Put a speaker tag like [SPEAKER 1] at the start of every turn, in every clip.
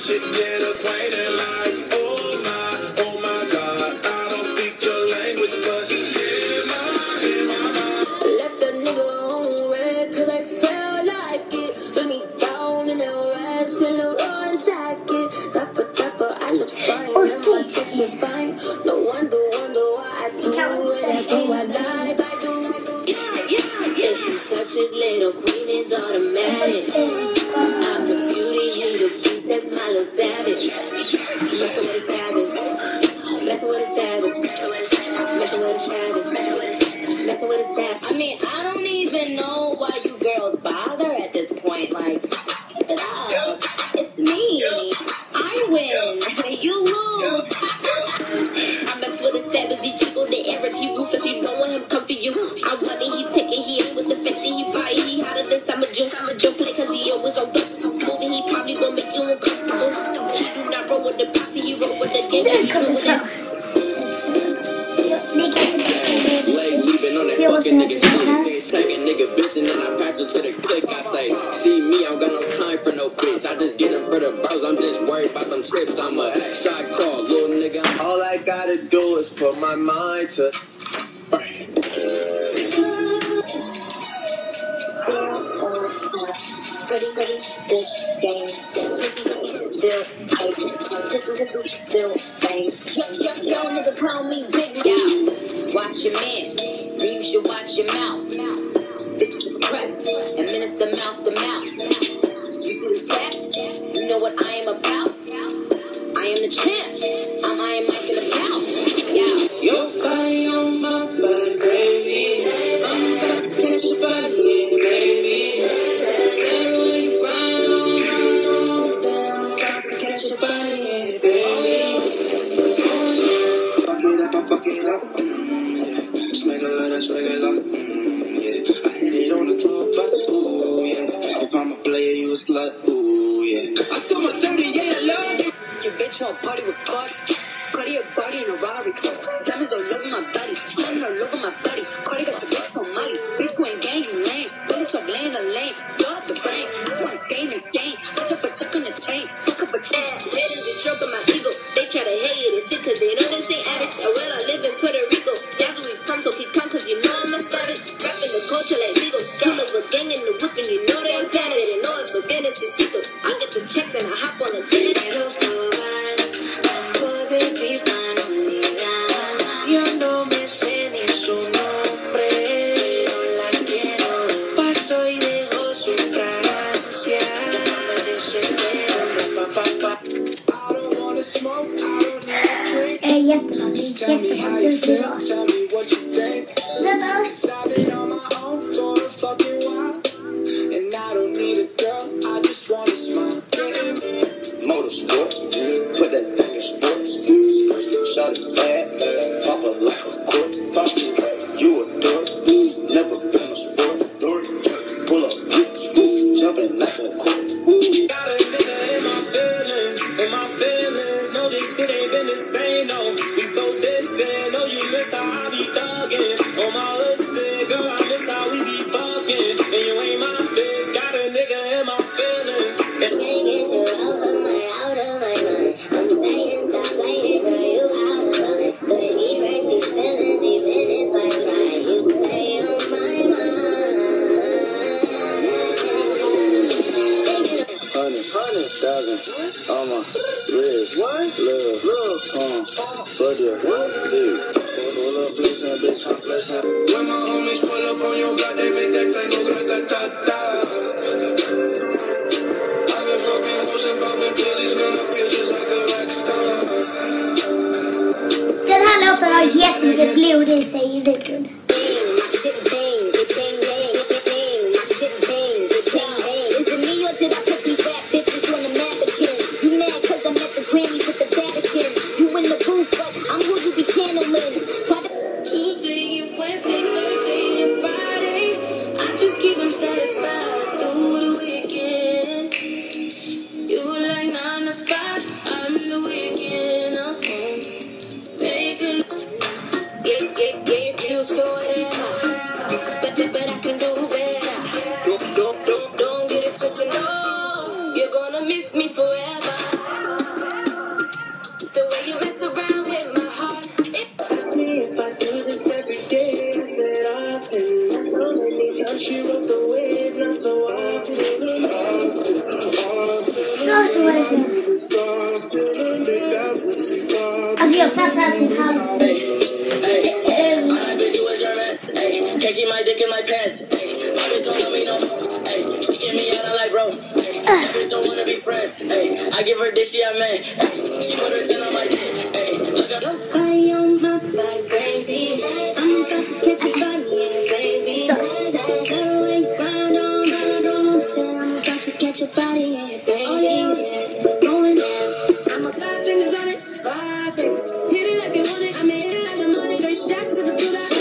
[SPEAKER 1] should get acquainted like, oh my God. I don't speak your language, but
[SPEAKER 2] I left that nigga on red cause I felt like it. Put me down in the rags in the orange jacket. Dapper, I look fine. And my chicks divine. No wonder why I do whatever I like. I do. If you touch his little queen, it's automatic. I'm the beauty, you the beast, that's my little savage. Messing with a savage. Messing with a savage. Messing with a savage. Messing with a savage. I mean, I don't even know why you girls bother at this point. Like, keep it up. It's me. I win. You lose. I mess with a savage. He chico the average. He ruthless. You don't want him come for you. I want it. He take it. He ain't with the fancy. He fire. He hotter than summer June. Don't play cause he always on good. Moving. He probably gonna make you uncomfortable. He do not roll with the posse. He roll with the gang. He go with his.
[SPEAKER 3] Leaving on that fucking nigga shit. Tagging nigga bitch and then I pass it to the click. I say, see me, I don't got no time for no bitch. I just get it for the bros. I'm just worried about them trips. I'm a shot call, little nigga.
[SPEAKER 4] All I gotta do is put my mind to.
[SPEAKER 2] Pretty, bitch, game. Pussy, still tight. Pussy, still bang. Yo, nigga, call me Big Now. Watch your man, then you should watch your mouth. Bitches is pressed, administer mouth to mouth. You see the stats? You know what I am about? I am the champ. I'm Iron Mike in the pound. Yeah.
[SPEAKER 1] your body on my body, baby. I'm about to catch your body, baby. Everywhere grind on town. I'm about to catch your body, baby. Fuck it up. Just make a lot, that's regular. Yeah, I hit it on the top bus. Ooh, yeah. If I'm a player, you a slut. Ooh, yeah. I told my dirty, yeah, I love it.
[SPEAKER 2] Your bitch won't party with Cardi. Cardi your body in a Rari. Diamonds all over my body. Shining all over my body. Cardi got your bitch on Molly. Bitch, you ain't gang, you lame. Billy truck laying the lane. Blow up the brain. I want insane. I jump a chuck on the chain. Fuck up a chain. Haters be stroking my ego. They try to hate it. It's sick cause they know this ain't average. I will I live in Puerto Rico. That's where we from, so keep calm cause you know I'm a savage. Rapping the culture like Vigo. Kill up a gang in the whip and you know they ain't Spanish. They know it's forgetting Cicito. I get the check then I hop on the jet.
[SPEAKER 1] Yo no me sé ni su nombre, pero la quiero. Paso y dejo su fragancia. I don't wanna smoke, I don't need a drink.
[SPEAKER 5] Jättevanligt,
[SPEAKER 1] Tell me how you
[SPEAKER 5] jättehäftigt
[SPEAKER 1] feel,
[SPEAKER 5] bra.
[SPEAKER 1] tell me what you think. 'Cause I've been on my own for a fucking while, and I don't need a girl, I just wanna smile.
[SPEAKER 3] Motorsport, put that thing in sports. Shot it bad, pop it like a court. You a dork, never been a sport. Pull up, jumping like a court.
[SPEAKER 1] Got a nigga in my feelings. No, this shit ain't been the same, no. We so distant, no, you miss how I be thugging. On my hood shit, girl, I miss how we be fucking. And you ain't my bitch, got a nigga in my feelings.
[SPEAKER 2] Can't get you out of my mind. I'm saying stop playing, girl, you out of line. Couldn't erase these feelings even if I try. You stay on my mind.
[SPEAKER 3] 100,000 on my wrist. What? Love, for the dude. Pull up, flexing, bitch, I'm flexing.
[SPEAKER 1] When my homies pull up on your block, they make that thing go grata-ta-ta. I've been fucking hoes and popping pillies, man, I feel just like a rock star.
[SPEAKER 5] Den här låten har jättemycket blod i sig i videon.
[SPEAKER 2] My shit bang, it bang, bang, it bang. My shit bang, it bang, bang. Is it me or did I put these rap bitches on the mannequin? You mad cause I'm at the Grammys with the Vatican. You in the booth, but I'm who you be channeling.
[SPEAKER 6] Tuesday and Wednesday, Thursday and Friday, I just keep them satisfied through the weekend. You like 9 to 5, I'm the weekend. Make a
[SPEAKER 2] Yeah, choose for whatever. But I can do better. Don't get it twisted, no. You're gonna miss me forever.
[SPEAKER 1] so often.
[SPEAKER 5] Alltså jag satt här till halv.
[SPEAKER 6] Can't keep my dick in my pants. My bitch don't love me no more. She get me out of life, bro. My bitch don't wanna be friends. I give her dick, she a man. She put her 10 on my dick. Look up.
[SPEAKER 2] Your body on my body, baby. I'm about to catch your body, yeah, baby. Got away, ride on 10. I'm about to catch your body, yeah, baby. Oh, yeah, it's going down. I'm a 5 fingers on it, 5 fingers. Hit it like you want it, I mean hit it like I'm on it. Straight shots to the blue light.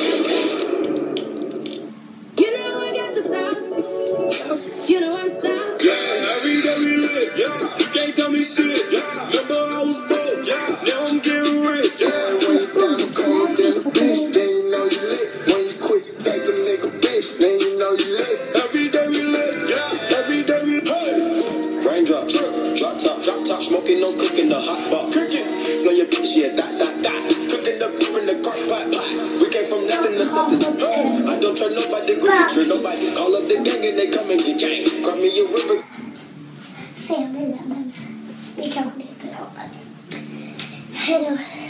[SPEAKER 2] You know I got the sauce. You know I'm sauce.
[SPEAKER 1] Yeah, every day we lit. Yeah, you can't tell me shit. Yeah, remember I was broke. Yeah, now I'm getting rich.
[SPEAKER 3] Yeah, when you down cold in the bitch, then you know you lit. When you quit, take a nigga bitch, then you know you lit.
[SPEAKER 1] Every day we lit. Yeah, every day we hey.
[SPEAKER 3] Raindrop, drop top, smoking, no cooking the hot pot. Cooking, know your bitch, yeah, that. Cooking the poop in the crock pot. We came from nothing to something. I don't trust nobody, trust nobody. Call up the gang and they come and get gang. Grab me a river.
[SPEAKER 5] Sen vidare, men det kanske inte jag. Hejdå.